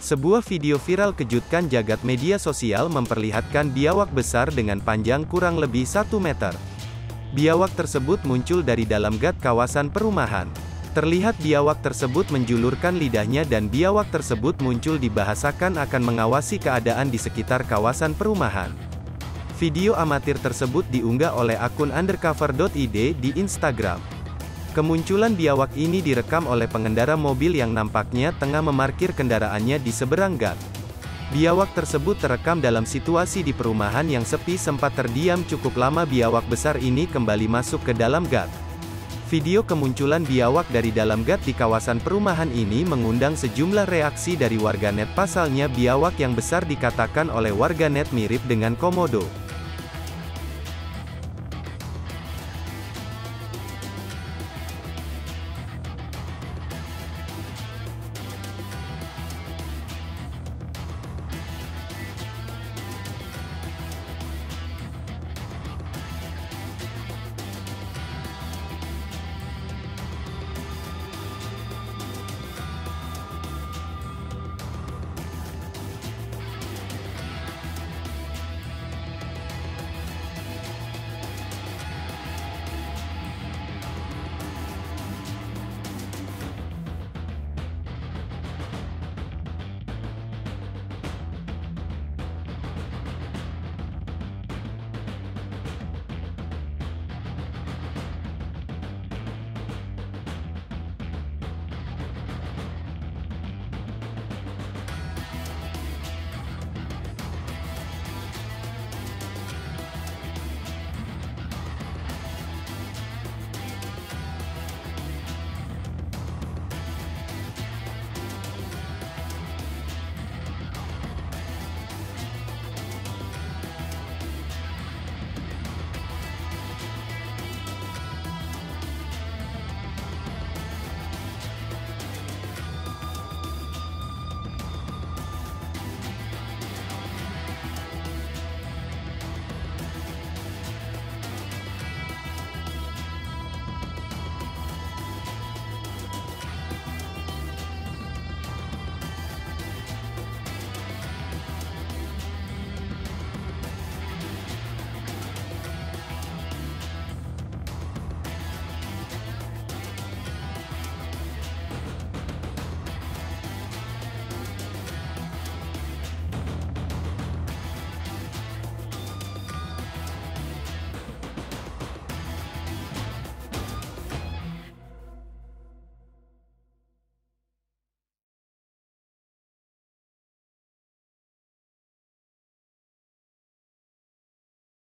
Sebuah video viral kejutkan jagat media sosial memperlihatkan biawak besar dengan panjang kurang lebih 1 meter. Biawak tersebut muncul dari dalam gat kawasan perumahan. Terlihat biawak tersebut menjulurkan lidahnya dan biawak tersebut muncul dibahasakan akan mengawasi keadaan di sekitar kawasan perumahan. Video amatir tersebut diunggah oleh akun undercover.id di Instagram. Kemunculan biawak ini direkam oleh pengendara mobil yang nampaknya tengah memarkir kendaraannya di seberang gat. Biawak tersebut terekam dalam situasi di perumahan yang sepi sempat terdiam cukup lama. Biawak besar ini kembali masuk ke dalam gat. Video kemunculan biawak dari dalam gat di kawasan perumahan ini mengundang sejumlah reaksi dari warganet. Pasalnya biawak yang besar dikatakan oleh warganet mirip dengan komodo.